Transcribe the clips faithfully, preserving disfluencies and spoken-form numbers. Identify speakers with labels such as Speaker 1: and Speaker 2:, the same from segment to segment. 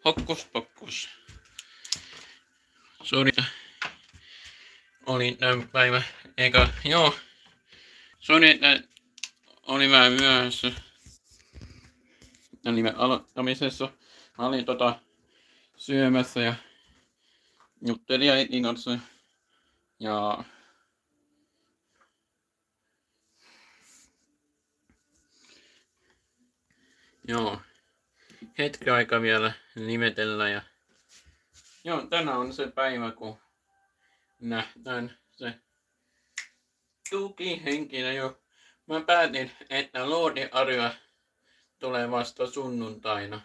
Speaker 1: Hokkus pokkus. Sori, oli tämän päivä, eikä, joo. Sori, että oli vähän myöhässä. Eli aloittamisessa. Mä olin tota syömässä ja juttelin äitin kanssa. Ja joo. Hetki aika vielä nimetellä ja joo, tänään on se päivä, kun nähdään se tukihenkilö jo. Mä päätin, että Lordi Arya tulee vasta sunnuntaina.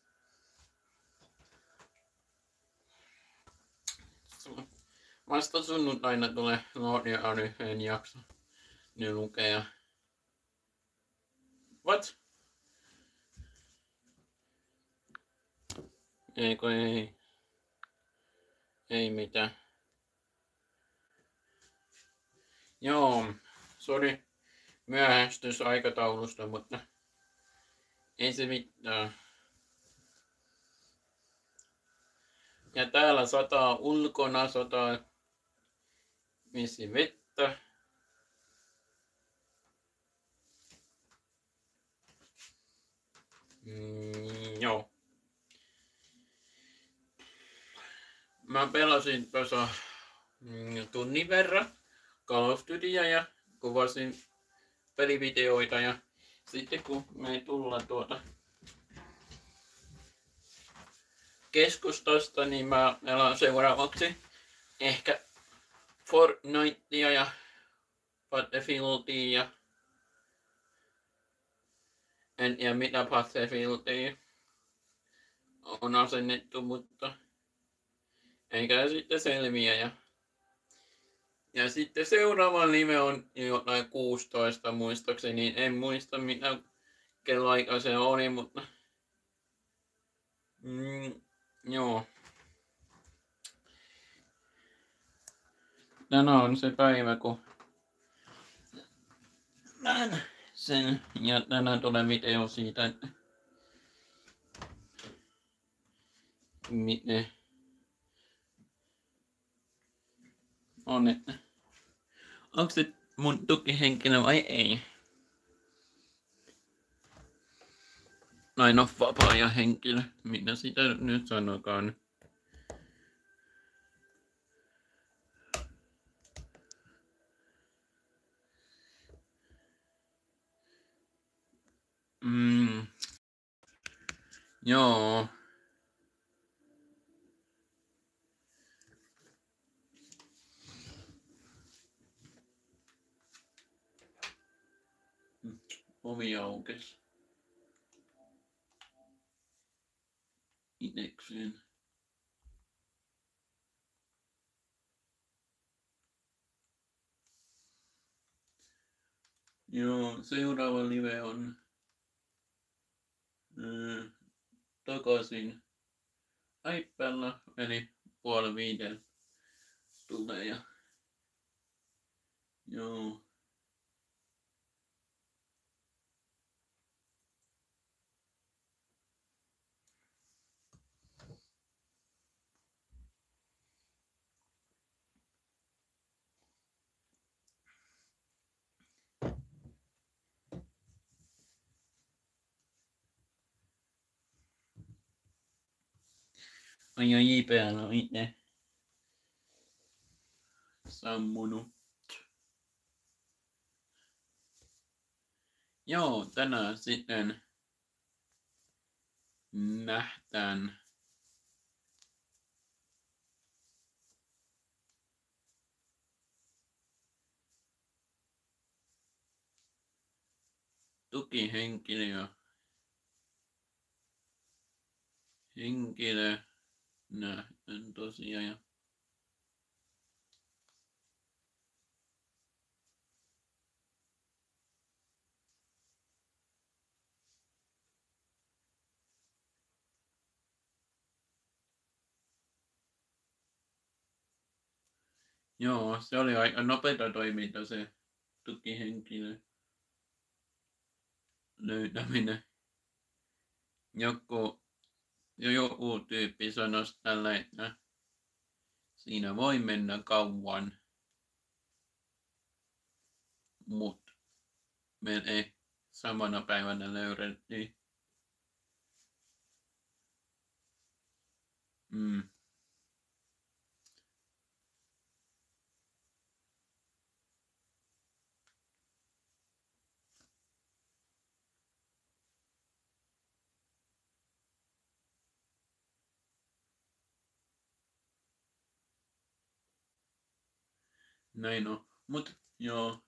Speaker 1: Vasta sunnuntaina tulee Lordi Aryan jakso. Ne lukee. What? Eikö ei? Ei mitään. Joo, sori myöhästys aikataulusta, mutta ei se mitään. Ja täällä sataa ulkona, sataa missi vettä. Mm, joo. Mä pelasin tuossa mm, tunnin verran Call of Dutyä ja kuvasin pelivideoita ja sitten kun me tullaan tuota keskustasta, niin mä pelaan seuraavaksi ehkä Fortnitea ja Battlefieldia ja en tiedä mitä Battlefieldia on asennettu, mutta eikä sitten selviä. Ja, ja sitten seuraava live on jotain kuusitoista muistaakseni, en muista mitä kelloaika se oli, mutta mm, joo. Tänään on se päivä, kun näen sen, ja tänään tulee video siitä, että miten on, että onko se mun tukihenkilö vai ei. Ainoa vapaa henkilö, mitä sitä nyt sanokaan. Mm. Joo. Ovi aukesi. Itekseen. Joo, seuraava live on äh, takaisin iPadilla, eli puoli viiden tulee ja joo. Ai ai J P L on itse sammunut. Joo, tänään sitten nähdään tukihenkilö. Henkilö nähdään tosiaan. Ja joo, se oli aika nopeata toiminta se tukihenkilö löytäminen. Joku Ja joku tyyppi sanoisi tällä, että siinä voi mennä kauan, mutta me ei samana päivänä löydettiin. Mm. Näin on. Mut joo.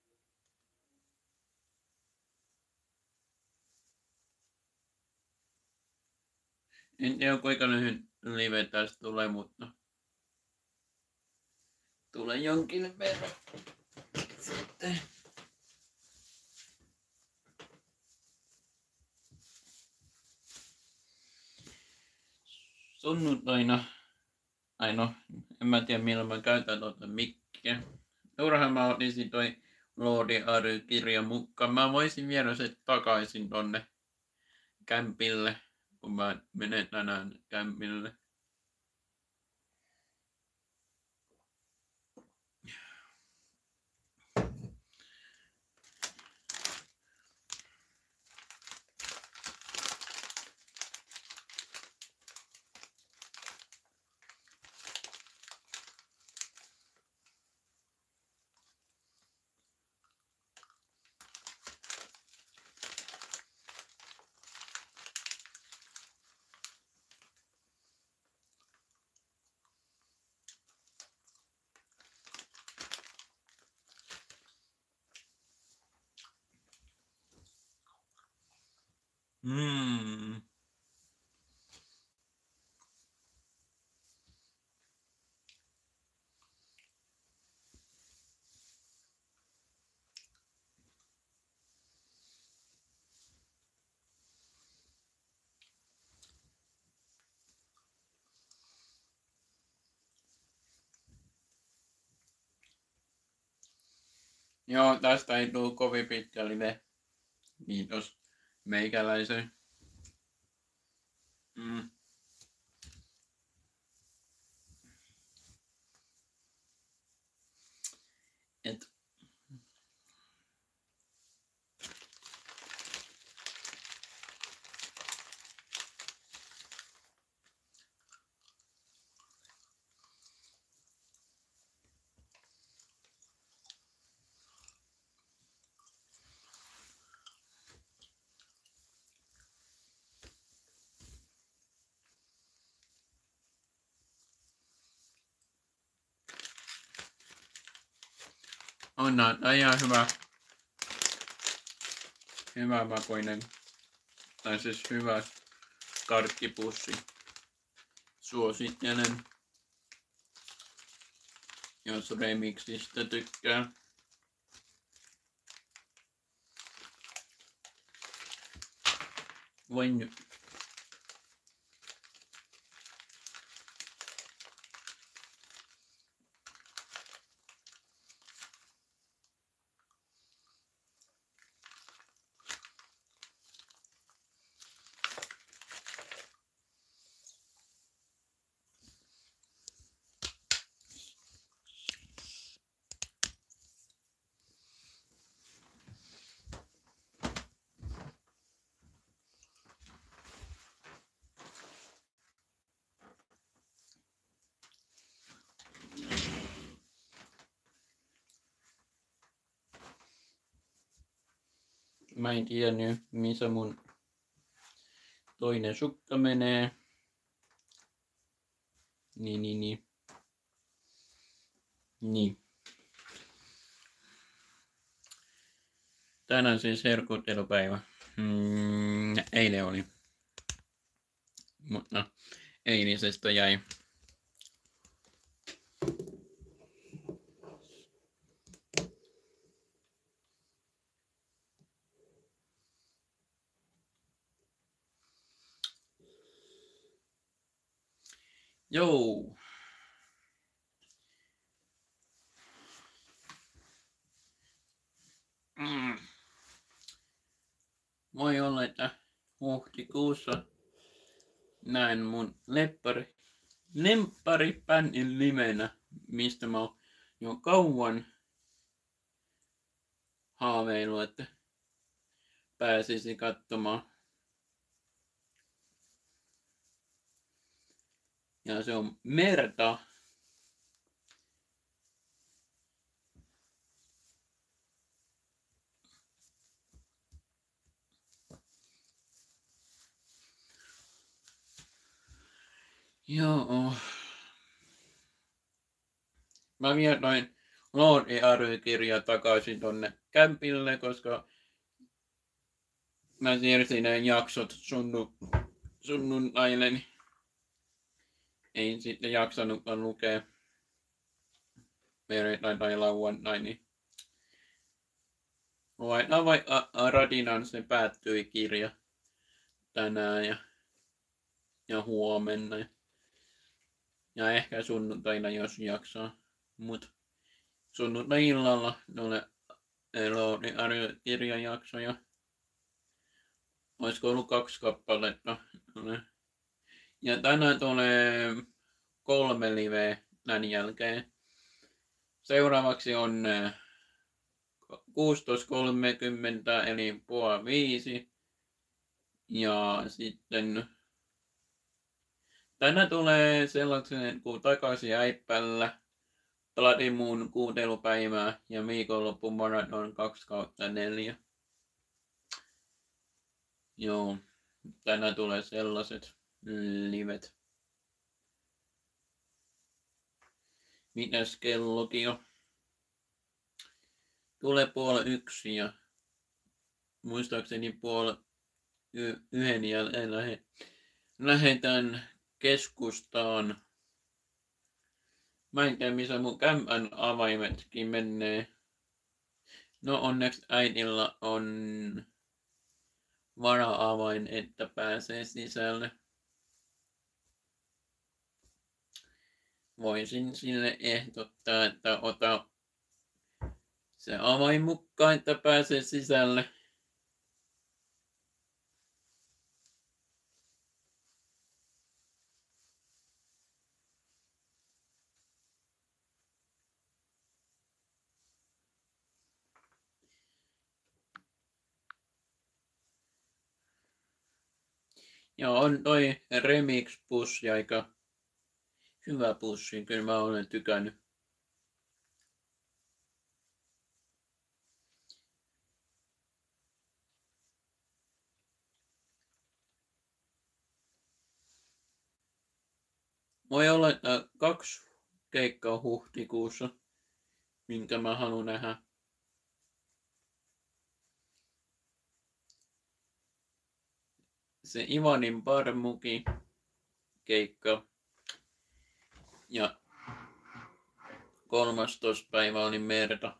Speaker 1: En tiedä kuinka lyhyt live tästä tulee, mutta tulee jonkin verran sitten. Sunnuntaina, ai no, en mä tiedä milloin mä käytän tuota mikkiä. Turhaan mä otin toi Lordi Ary-kirja mukaan. Mä voisin viedä se takaisin tonne kämpille, kun mä menen tänään kämpille. Mm. Joo, tästä ei tule kovin pitkä live. Kiitos meikäläisen. Mm. Et. On näitä ihan hyvä. Hyvä makuinen. Tai siis hyvä karkkipussi. Suosittelen. Jos remixistä tykkää. Voin Mä en tiennyt, missä mun toinen sukka menee. Niin, niin, niin. Niin. Tänään siis herkuttelupäivä. Mm, eilen oli. Mutta eilisestä jäi. Joo. Mm. Voi olla, että huhtikuussa näin mun leppari, lempparipändin livenä, mistä mä oon jo kauan haaveillut, että pääsisi katsomaan. Ja se on Merta. Joo. Mä vietoin Lordi ry-kirja takaisin tonne kämpille, koska mä siirsin ne jaksot sunnu, sunnuntaille, niin ei sitten jaksanutkaan lukea perjantai tai lauantai, niin laitetaan vaikka Radinan se päättyi kirja tänään ja, ja huomenna. Ja, ja ehkä sunnuntaina, jos jaksaa. Mut sunnuntai-illalla noille Lordi ry-kirjajaksoja. Olisiko ollut kaksi kappaletta. Ja tänään tulee kolme liveä tämän jälkeen. Seuraavaksi on kuusitoista kolmekymmentä eli puoli viisi. Ja sitten tänään tulee sellaisen kuin takaisin äippällä, Pladimun kuuntelupäivää ja viikonloppu maraton kaksi kautta neljä. Joo, tänään tulee sellaiset livet. Mitäs kellokin on? Tulee puoli yksi ja muistaakseni puoli y- yhden jälkeen lähe, lähetään keskustaan. Mä en tiedä missä mun kämpän avaimetkin menee. No onneksi äidillä on vara-avain, että pääsee sisälle. Voisin sille ehdottaa, että ota se avain mukaan, että pääsee sisälle. Ja on toi Remix-pussi aika hyvä pussi, kyllä mä olen tykännyt. Voi olla, että kaksi keikkaa huhtikuussa, minkä mä haluan nähdä. Se Ivanin Parmuki keikka ja kolmastoista päivä oli Merta.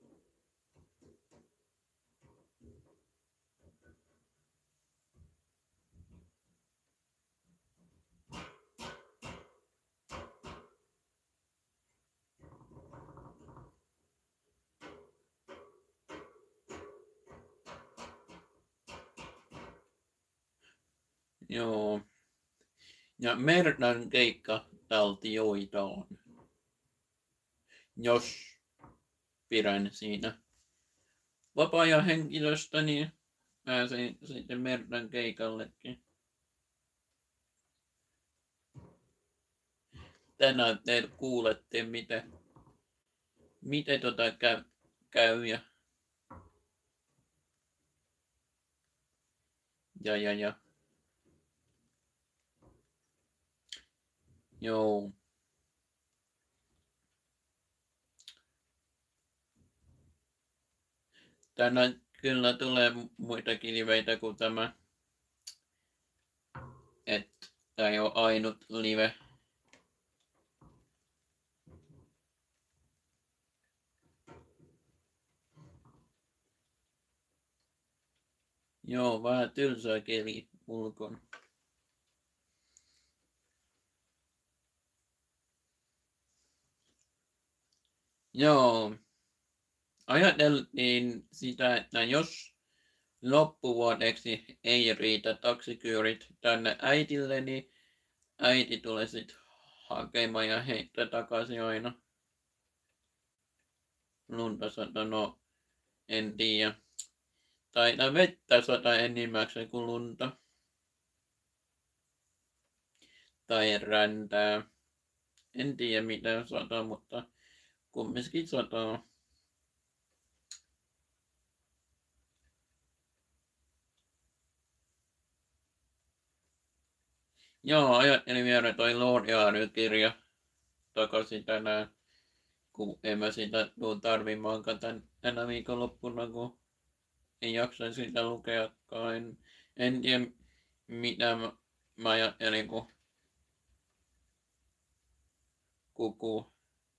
Speaker 1: Joo. Ja Mertan keikka taltioidaan, jos pidän siinä vapaa-ajan henkilöstä, niin pääsen sitten Mertan keikallekin. Tänään te kuulette, miten, miten tota käy, käy ja, ja, ja, ja. Joo. Tänään kyllä tulee muitakin liveitä kuin tämä. Että tämä ei ole ainut live. Joo, vähän tylsää keli ulkona. Joo. Ajateltiin sitä, että jos loppuvuodeksi ei riitä taksikyydit tänne äitilleni. Äiti tulee sit hakemaan ja heittää takaisin aina. Lunta sataa, no en tiedä. Tai vettä sataa enimmäkseen kuin lunta. Tai räntää. En tiedä mitä sataa, mutta kumminkin sataa. Joo, ajattelin viedä toi Lord Jary-kirja takaisin tänään, kun en mä sitä tuu tarvimaankaan tän, tänä viikonloppuna, kun en jaksa sitä lukeakaan. En, en tiedä mitä mä, mä ajattelin, kun kuku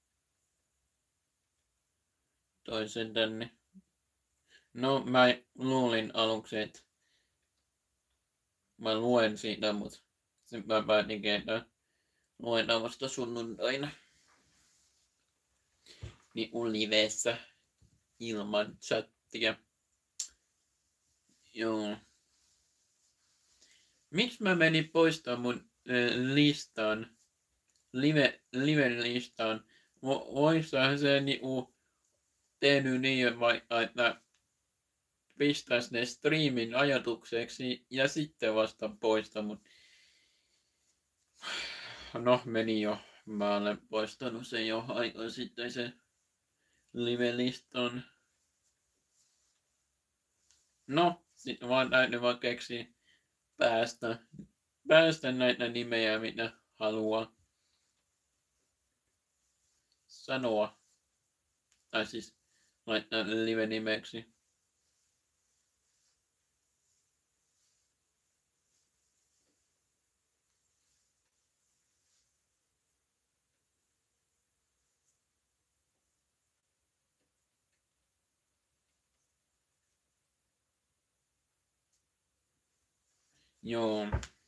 Speaker 1: toi sen tänne. No mä luulin aluksi, että mä luen siitä, mutta sitten mä päätinkin, että luetaan vasta sunnuntaina. Niin livessä ilman chattia. Joo. Miksi mä menin poistamaan mun äh, listan, live, live-listan? Voisihan se niinku tehnyt niin, vaikka, että pistäisi ne streamin ajatukseksi ja sitten vasta poista, mutta no meni jo. Mä olen poistanut sen jo aika sitten se live-listan. No, sitten vaan täytyy vaan keksiä päästä, päästä näitä nimejä, mitä haluaa sanoa. Tai siis laittaa live-nimeksi. Joo.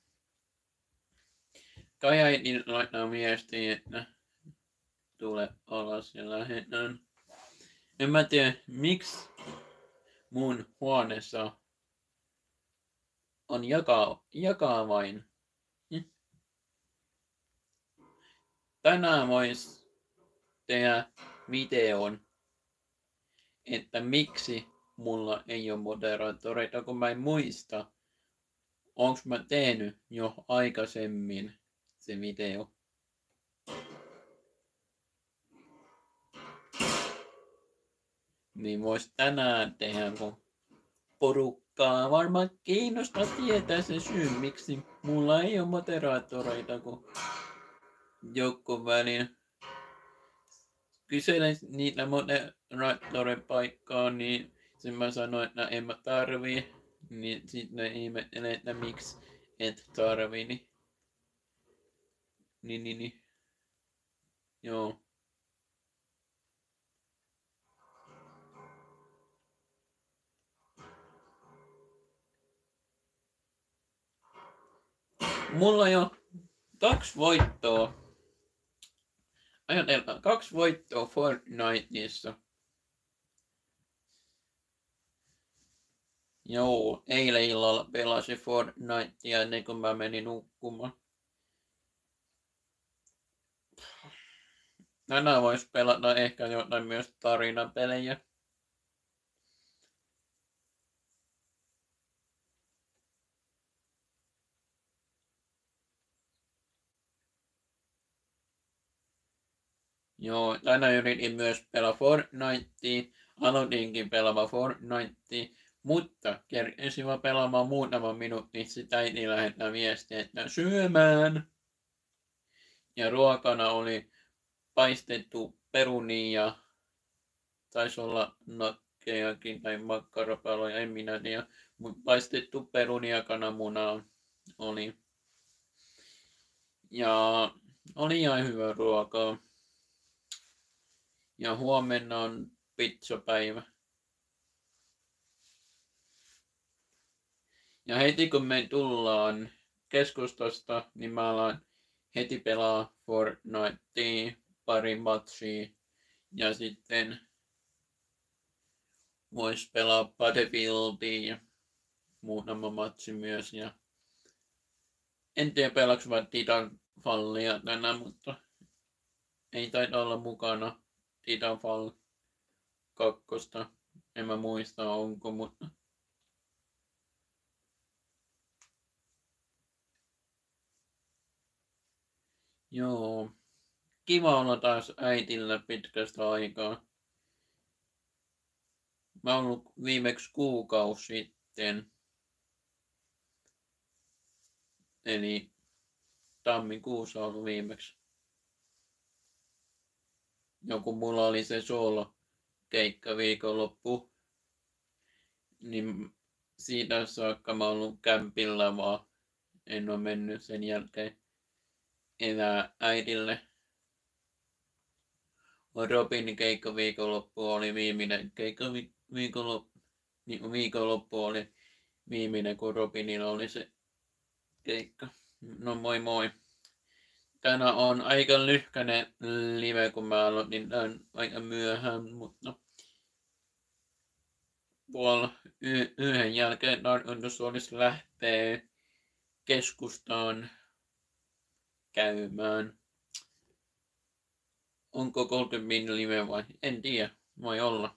Speaker 1: Kai äiti laittaa viestiä, että tule alas ja lähdetään. En mä tiedä, miksi mun huoneessa on jakaa, jakaa vain. Hm? Tänään vois tehdä videon, että miksi mulla ei ole moderaattoreita, kun mä en muista, onks mä tehnyt jo aikaisemmin se video. Niin vois tänään tehdä, kun porukkaa varmaan kiinnostaa tietää se syy, miksi mulla ei ole moderaattoreita, kun joku välin kyselen niitä moderaattorin paikkaa, niin sen mä sanoin, että en mä tarvii, niin sitten ne ihmettelee, että miksi et tarvii, niin niin, niin, niin. Joo. Mulla on jo kaksi voittoa. Ajatellaan, kaksi voittoa Fortniteissa. Joo, eilen illalla pelasin Fortnitea ennen kuin mä menin nukkumaan. Tänään vois pelata ehkä jotain myös tarinapelejä. Joo, tänään yritin myös pelaa Fortnitea. Aloitinkin pelaamaan Fortnitea, mutta kerkesin vaan pelaamaan muutaman minuutin, sitä äiti lähettää viestiä, että syömään. Ja ruokana oli paistettu peruni ja taisi olla nakkejakin tai makkarapaloja, en minä tiedä. Mutta paistettu peruni ja kananmuna oli. Ja oli ihan hyvä ruokaa. Ja huomenna on pizzapäivä. Ja heti kun me tullaan keskustasta, niin mä alan heti pelaa Fortnitea, pari matchia. Ja sitten vois pelaa Battlefieldia. muutama matsi myös. Ja en tiedä pelaks vaan Titanfallia tänään, mutta ei taida olla mukana Titanfall kakkosta. En mä muista onko, mutta joo. Kiva olla taas äitillä pitkästä aikaa. Mä oon ollut viimeksi kuukausi sitten. Eli tammikuussa on ollut viimeksi. Joku mulla oli se solo keikka viikonloppu. Niin siitä saakka mä oon ollut kämpillä vaan. En oo mennyt sen jälkeen enää äidille. Robinin keikka viikonloppu oli viimeinen keikka viikonloppu. Niin viikonloppu oli viimeinen, kun Robinilla oli se keikka. No moi moi. Tänään on aika lyhkäinen live, kun mä aloitin tämän aika myöhään, mutta puoli y- yhden jälkeen tarkoitus olisi lähteä keskustaan käymään. Onko kolmekymmentä min live vai? En tiedä. Voi olla.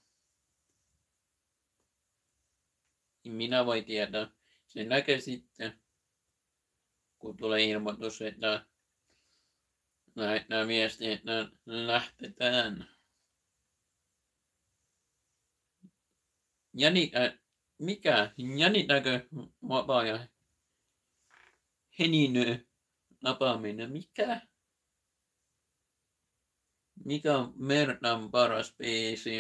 Speaker 1: Minä voi tietää. Se näkee sitten, kun tulee ilmoitus, että lähettää viestiä, että lähtetään. Jännitä, mikä? Jännitäkö vapaa ja Heninö tapaaminen? Mikä? Mikä on Mertan paras biisi?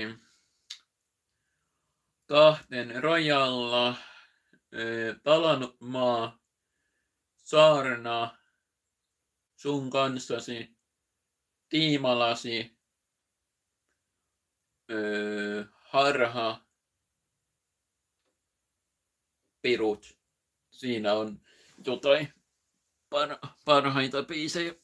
Speaker 1: Kahten rajalla, palannut maa, saarna, sun kanssasi, tiimalasi, öö, harha, pirut. Siinä on jotain par- parhaita biisejä.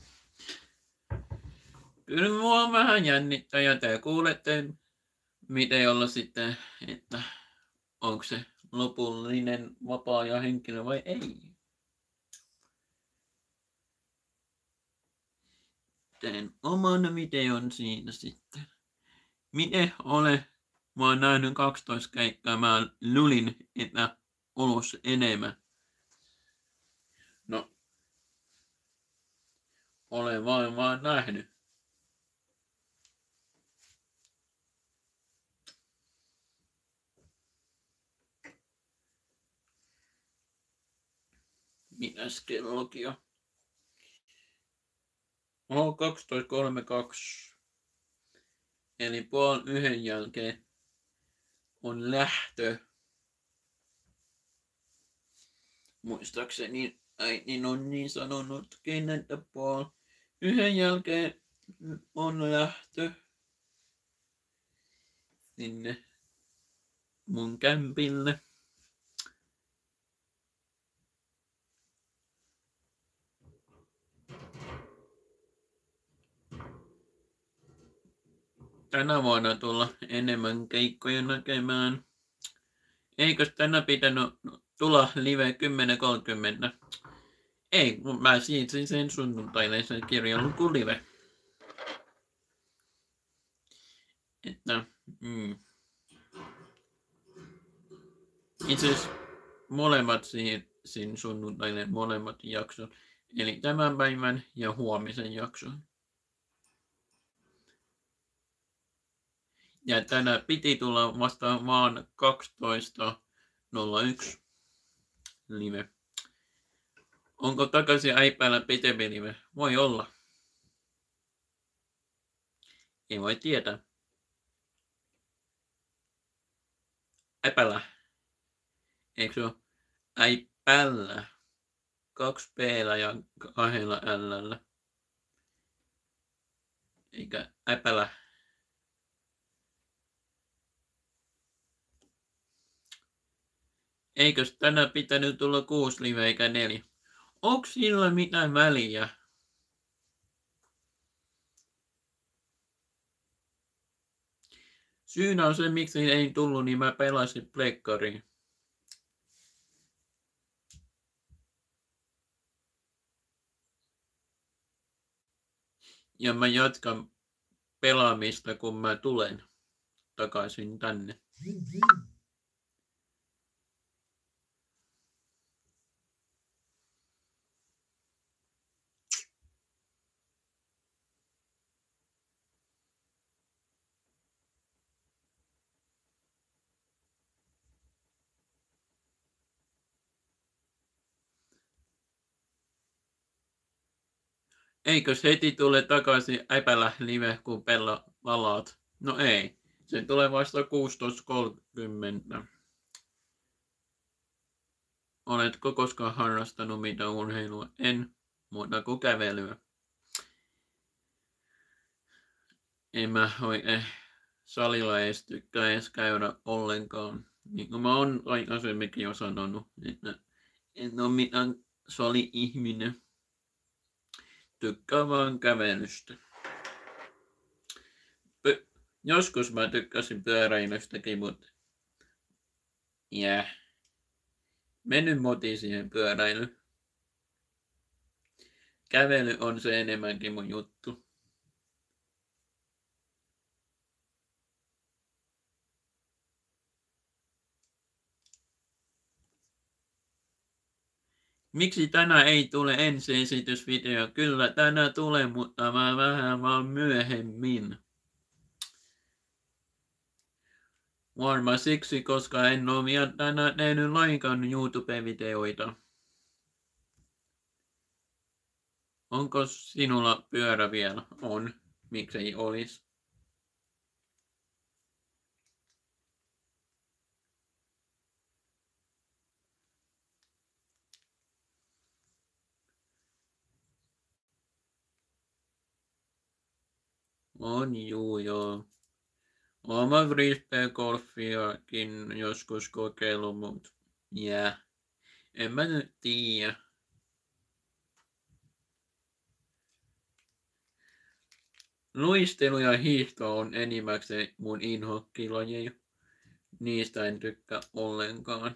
Speaker 1: Kyllä mua vähän jännittää ja te kuulette, miten olla sitten, että onko se lopullinen vapaa-ajan henkilö vai ei. Teen oman videon siinä sitten. Miten ole? Mä oon nähnyt kaksitoista keikkaa. Mä luulin, että olisi enemmän. No. Olen vain vaan nähnyt. Mitäs kellokin on? On kaksitoista kolmekymmentäkaksi. Eli puoli yhden jälkeen on lähtö. Muistaakseni äiti on niin sanonutkin, että puoli yhden jälkeen on lähtö sinne mun kämpille. Tänä vuonna tulla enemmän keikkoja näkemään. Eikös tänä pitänyt tulla live kymmenen kolmekymmentä? Ei, mä siirsin sen sunnuntaille sen kirjanluku live. Että, mm. Itse asiassa molemmat siirsin sunnuntaille molemmat jaksot. Eli tämän päivän ja huomisen jakson. Ja tänään piti tulla vasta vaan kaksitoista nolla yksi live. Onko takaisin äipäällä pitempi live? Voi olla. Ei voi tietää. Äipäällä. Eikö se ole äipäällä? Kaksi P:llä ja kahdella L:llä. Eikä äipäällä. Eikös tänään pitänyt tulla kuusi live eikä neljä? Onko sillä mitään väliä? Syynä on se, miksi ei tullut, niin mä pelasin plekkariin. Ja mä jatkan pelaamista, kun mä tulen takaisin tänne. Eikös heti tule takaisin äpälä live, kun pella valaat? No ei. Se tulee vasta kuusitoista kolmekymmentä. Oletko koskaan harrastanut mitä urheilua? En, muuta kuin kävelyä. En mä oikein salilla edes tykkää edes käydä ollenkaan. Niin kuin mä oon aikaisemminkin jo sanonut, että en oo mitään sali-ihminen. Tykkää vaan kävelystä. Pö- Joskus mä tykkäsin pyöräilystäkin, mutta jää. Yeah. Mennyt moti siihen pyöräilyyn. Kävely on se enemmänkin mun juttu. Miksi tänään ei tule ensi-esitysvideo? Kyllä tänään tulee, mutta mä vähän vaan myöhemmin. Varmaan siksi, koska en oo vielä tänään tehnyt lainkaan YouTube-videoita. Onko sinulla pyörä vielä? On. Miksei olis? On juu joo. Oon mä frisbeegolfiakin joskus kokeillut, mut jää. Yeah. En mä nyt tiiä. Luistelu ja hiihto on enimmäkseen mun inhokkilajeja. Niistä en tykkää ollenkaan.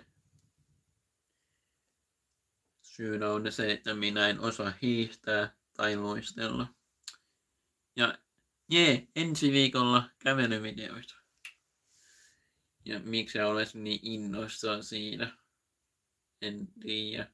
Speaker 1: Syynä on se, että minä en osaa hiihtää tai luistella. Ja jee, ensi viikolla kävelyvideoita. Ja miksi sä olet niin innoissaan siinä? En tiedä.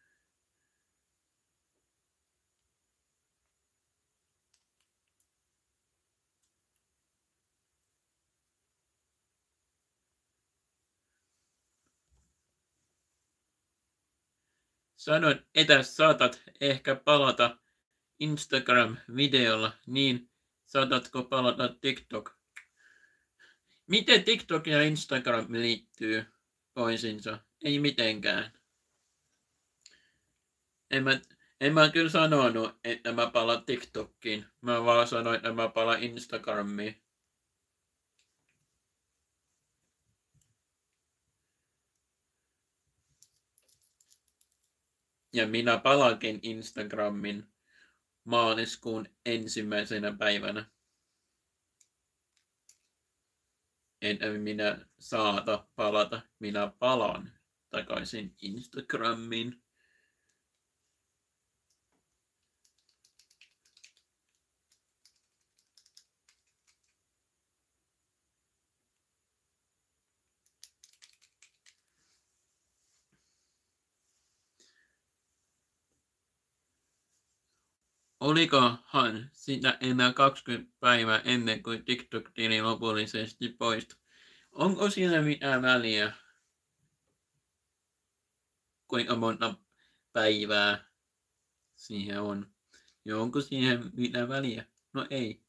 Speaker 1: Sanoit, että saatat ehkä palata Instagram-videolla, niin saatatko palata TikTok? Miten TikTok ja Instagram liittyy toisiinsa? Ei mitenkään. En mä, en mä kyllä sanonut, että mä palaan TikTokiin. Mä vaan sanoin, että mä palaan Instagramiin. Ja minä palaankin Instagramin maaliskuun ensimmäisenä päivänä. En minä saata palata, minä palaan takaisin Instagramiin. Olikohan sitä enää kaksikymmentä päivää ennen kuin TikTok-tili lopullisesti poistui? Onko siinä mitään väliä? Kuinka monta päivää siihen on? Ja onko siihen mitään väliä? No ei.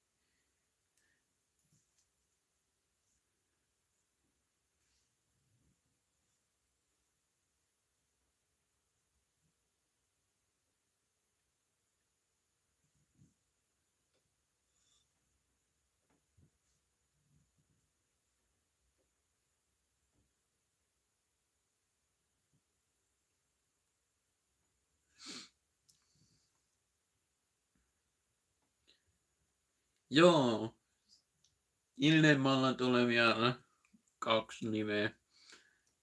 Speaker 1: Joo. Ilmalla tulee vielä kaksi liveä.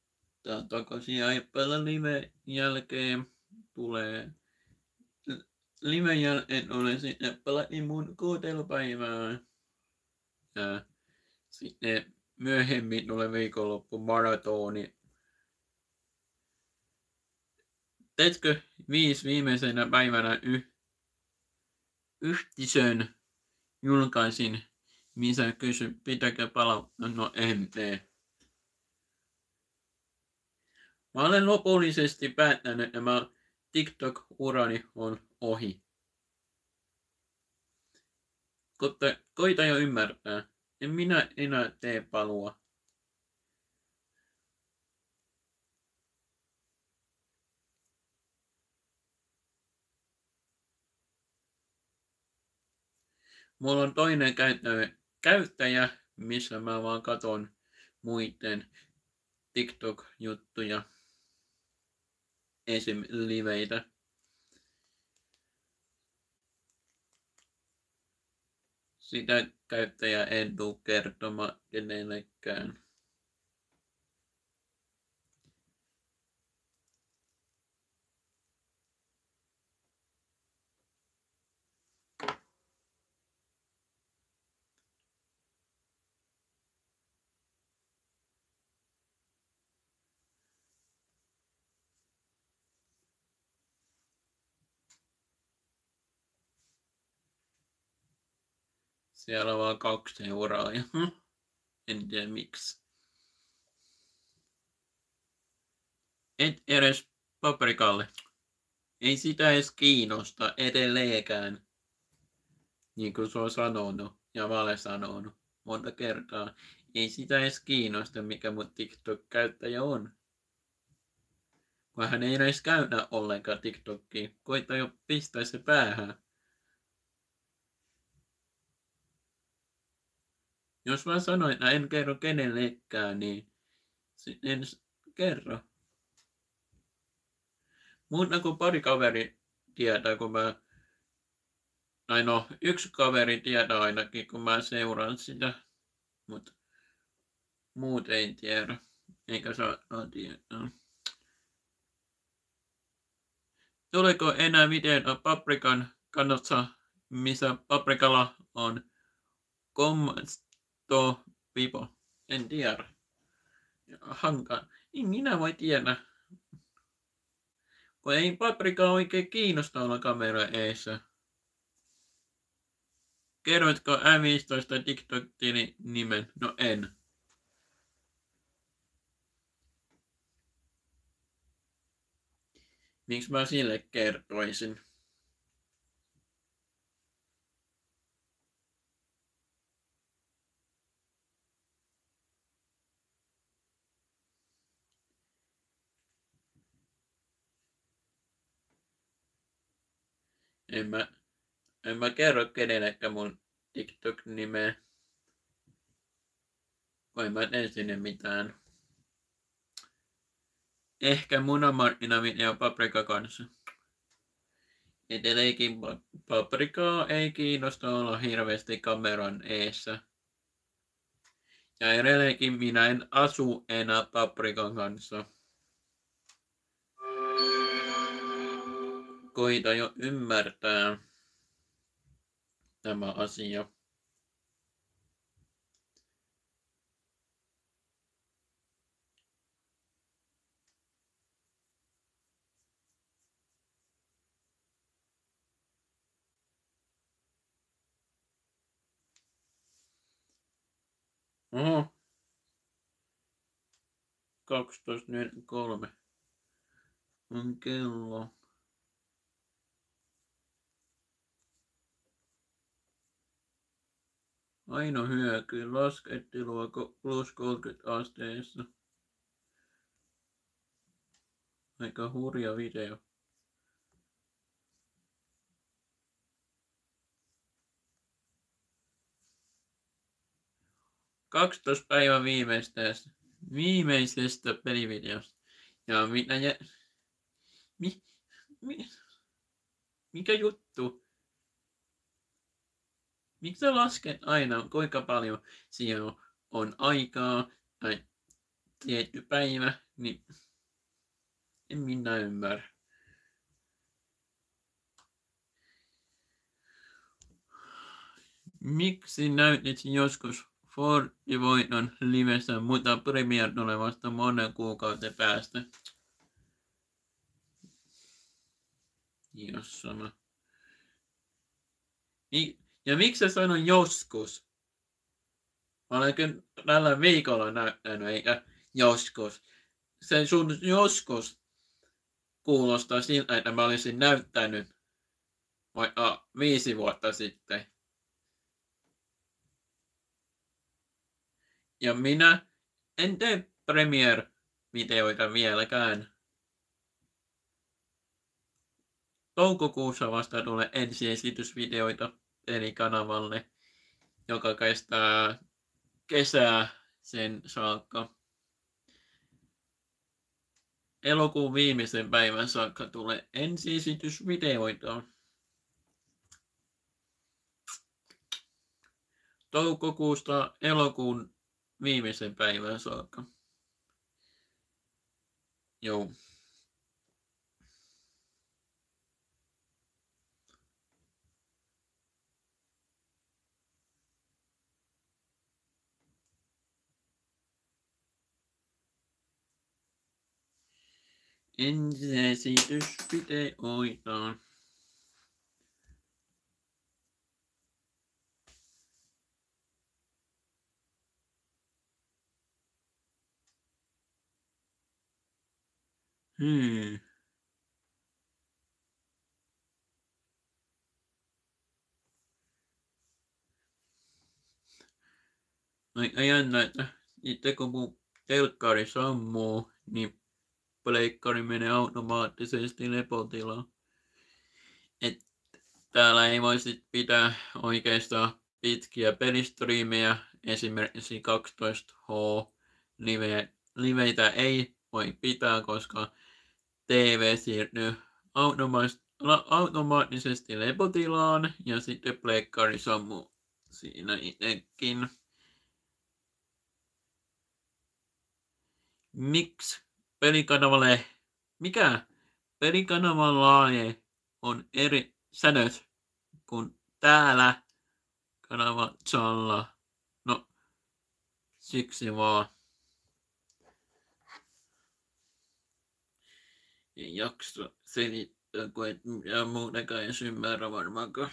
Speaker 1: Tää takaisin äipäällä live jälkeen tulee liven jälkeen olen sitten pelatin mun kuutelupäivää. Ja sitten myöhemmin tulee viikonloppu maratoni. Teetkö viisi viimeisenä päivänä y- yhtisön julkaisin, missä kysy, pitääkö palauttaa? No en tee. Mä olen lopullisesti päättänyt, että mä TikTok-urani on ohi. Mutta koita jo ymmärtää. En minä enää tee palua. Mulla on toinen käyttäjä, käyttäjä missä mä vaan katon muiden TikTok-juttuja. Esim. Liveitä. Sitä käyttäjää en tuu kertomaan kenellekään. Siellä on vaan kaksi seuraajaa. En tiedä miksi. Et edes Paprikalle. Ei sitä edes kiinnosta edelleenkään. Niin kuin se on sanonut ja Vale sanonut monta kertaa. Ei sitä edes kiinnosta, mikä mun TikTok-käyttäjä on. Kun hän ei edes käytä ollenkaan TikTokia. Koita jo pistää se päähän. Jos mä sanoin, että en kerro kenellekään, niin en kerro. Muuta kuin pari kaveri tietää, kun mä... Tai no, yksi kaveri tietää ainakin, kun mä seuraan sitä. Mutta muut ei tiedä. Eikä saa tietää. Tuleeko enää videota Paprikan kannassa, missä Paprikalla on komsto pipo? En tiedä. Hankaan. Ei minä voi tiedä. Kun ei Paprika oikein kiinnosta olla kamera eessä. Kerroitko M viisitoista TikTok-tilin nimen? No en. Miksi mä sille kertoisin? En mä, en mä kerro kenellekään mun TikTok-nimeä. Vai mä teen sinne mitään. Ehkä munamarkkinavideo Paprika kanssa. Edelleenkin Paprikaa ei kiinnosta olla hirveästi kameran eessä. Ja edelleenkin minä en asu enää Paprikan kanssa. Koita jo ymmärtää tämä asia. Oho. kaksitoista neljäkymmentäkolme on kello. Aino hyökyy laskettelua plus kolmekymmentä asteessa. Aika hurja video. kaksitoista päivän viimeisestä, viimeisestä pelivideosta. Ja mitä jä... Mi... Mi... Mikä juttu? Miksi sä lasket aina, kuinka paljon siellä on, on aikaa tai tietty päivä, niin en minä ymmärrä. Miksi näytit joskus Forti-voiton livessä, mutta Premiere tulee vasta monen kuukauden päästä? Jos sama. Ja miksi sä sanoin joskus? Mä olen kyllä tällä viikolla näyttänyt, eikä joskus. Se sun joskus kuulostaa siltä, että mä olisin näyttänyt vaikka viisi vuotta sitten. Ja minä en tee Premiere-videoita vieläkään. Toukokuussa vasta tulee ensiesitysvideoita pelikanavalle, joka kestää kesää sen saakka. Elokuun viimeisen päivän saakka tulee ensiesitysvideoita. Toukokuusta elokuun viimeisen päivän saakka. Joo. Ensiesitysvideoita. Hmm. Aika jännä, että sitten kun mun telkkari sammuu, niin pleikkari menee automaattisesti lepotilaan. Et täällä ei voi sit pitää oikeastaan pitkiä pelistriimejä, esimerkiksi kaksitoista H live, liveitä ei voi pitää, koska T V siirtyy automa- automaattisesti lepotilaan ja sitten pleikkari sammuu siinä itsekin. Miksi pelikanavalle, mikä pelikanavalla on eri säännöt kuin täällä kanavalla? No, siksi vaan. Ei jaksa selittää, kun et mitään muutenkaan edes ymmärrä varmaankaan.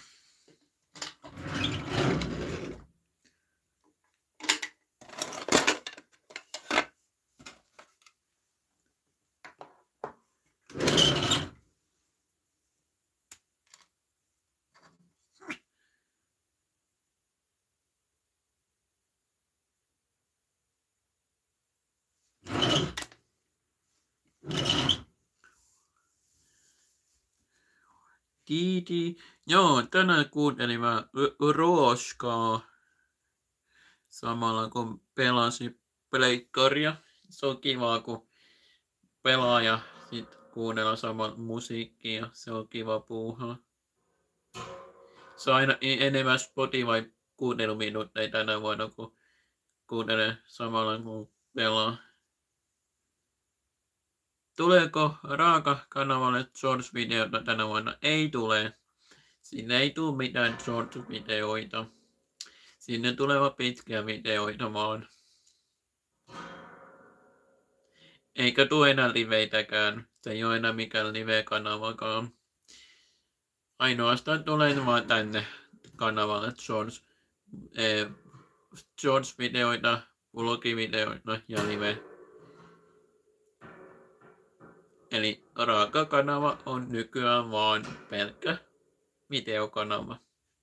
Speaker 1: Kiiti. Joo, tänään kuuntelin mä Rooskaa samalla kun pelasi pleikkaria. Se on kiva, kun pelaa ja sit kuunnella samalla musiikkia. Se on kiva puuhaa. Se on aina enemmän Spotify kuunteluminuutteja tänä vuonna, kun kuuntelen samalla kun pelaa. Tuleeko Raaka-kanavalle Shorts-videota tänä vuonna? Ei tule. Sinne ei tule mitään Shorts-videoita. Sinne tulevat pitkiä videoita vaan. Eikä tule enää liveitäkään. Se ei ole enää mikään live-kanavakaan. Ainoastaan tulee vaan tänne kanavalle Shorts, eh, Shorts-videoita, vlogivideoita ja live. Eli Raaka-kanava on nykyään vaan pelkkä videokanava.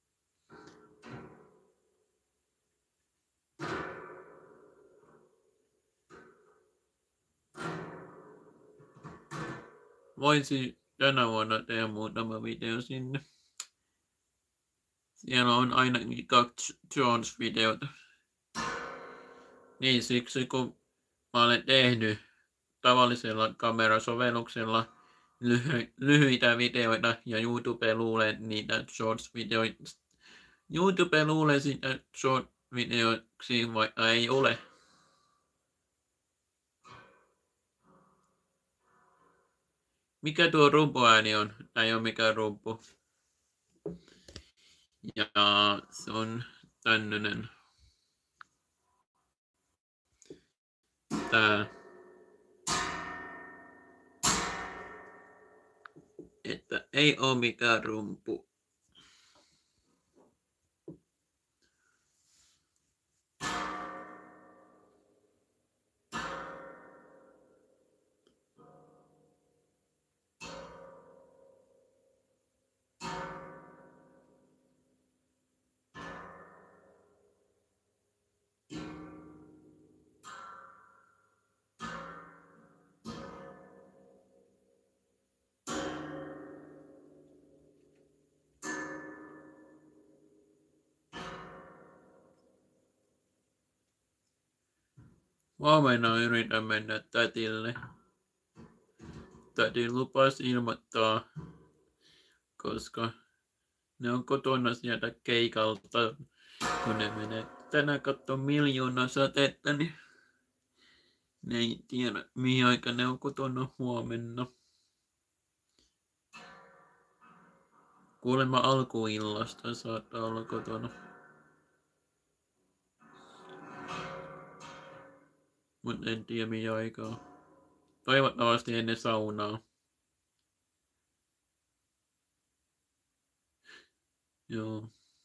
Speaker 1: Voisin tänä vuonna tehdä muutama video sinne. Siellä on ainakin kaksi Jones-videota. Niin siksi kun mä olen tehnyt tavallisella kamerasovelluksella lyhy- lyhyitä videoita ja YouTube luulee niitä shorts-videoita. YouTube luulee sitä short-videoiksi, vaikka ei ole. Mikä tuo rumpuääni on? Tai ei ole mikään rumpu. Ja se on tämmönen. Tää. Että ei oo mikään rumpu. Huomenna yritän mennä tätille. Täti lupasi ilmoittaa, koska ne on kotona sieltä keikalta, kun ne menee tänään katsoa miljoona satetta, niin ne ei tiedä mihin aika ne on kotona huomenna. Kuulemma alkuillasta saattaa olla kotona. Mut en tiedä mihin aikaa. Toivottavasti ennen saunaa. Joo.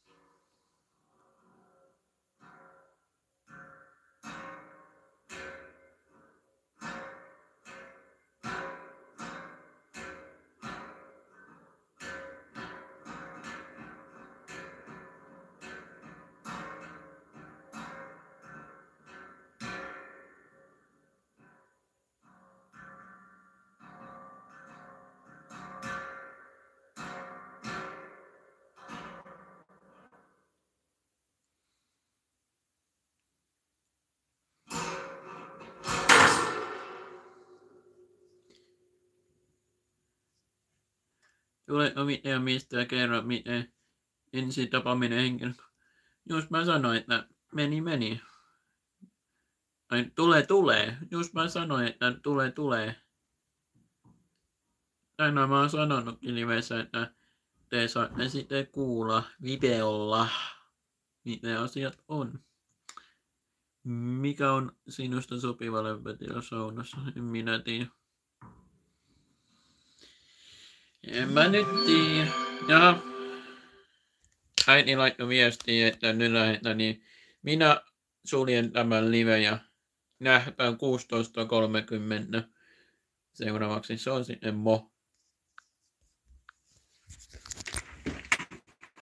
Speaker 1: Tuletko mitään mistä ja kerro miten ensi tapaaminen henkilö. Just mä sanoin, että meni meni. Ai tulee tulee. Just mä sanoin, että tulee tulee. Tänään mä oon sanonutkin livessä, että te saatte sitten kuulla videolla, miten asiat on. Mikä on sinusta sopiva lämpötila saunassa? En minä tiedä. En mä nyt tiedä. Jaha. Äiti laittoi viestiä, että nyt lähdetään, niin minä suljen tämän live ja nähdään kuusitoista kolmekymmentä seuraavaksi. Se on sitten mo.